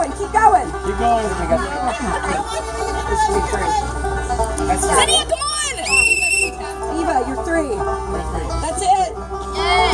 going, keep going. Keep going. This should be 3. That's 3. Lydia, come on! Eva, you're 3. You're 3. That's it. Yay!